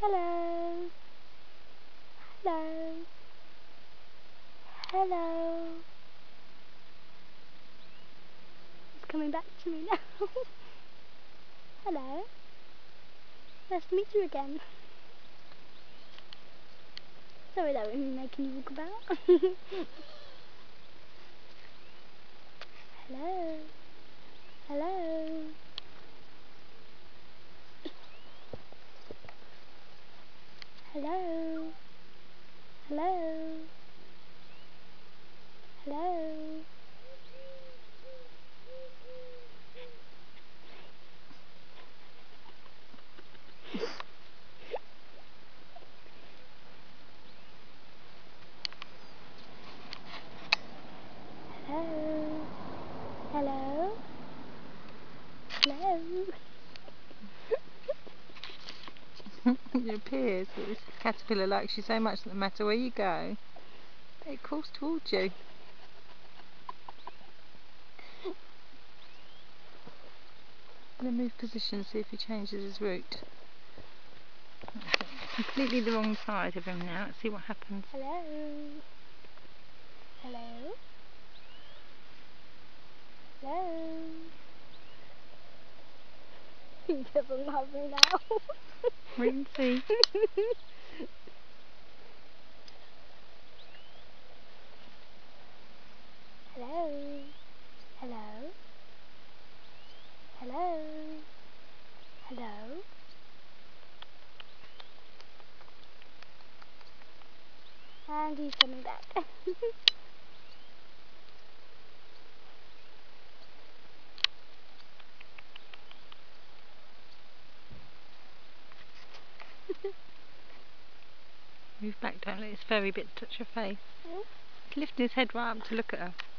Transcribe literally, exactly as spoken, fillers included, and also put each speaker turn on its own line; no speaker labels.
Hello. Hello. Hello. It's coming back to me now. Hello. Nice to meet you again. Sorry that was me making you walk about. Hello. Hello. Hello. Hello. Hello. Hello. Hello. Hello.
It appears that this caterpillar likes you so much that no matter where you go, it crawls towards you. I'm going to move position, see if he changes his route. Completely the wrong side of him now. Let's see what happens.
Hello. Hello. Hello. He doesn't love me now.
Wait and see.
Hello. Hello. Hello. Hello. And he's coming back.
Move back, don't let his furry bits touch your face.
Oh.
He's lifting his head right up to look at her.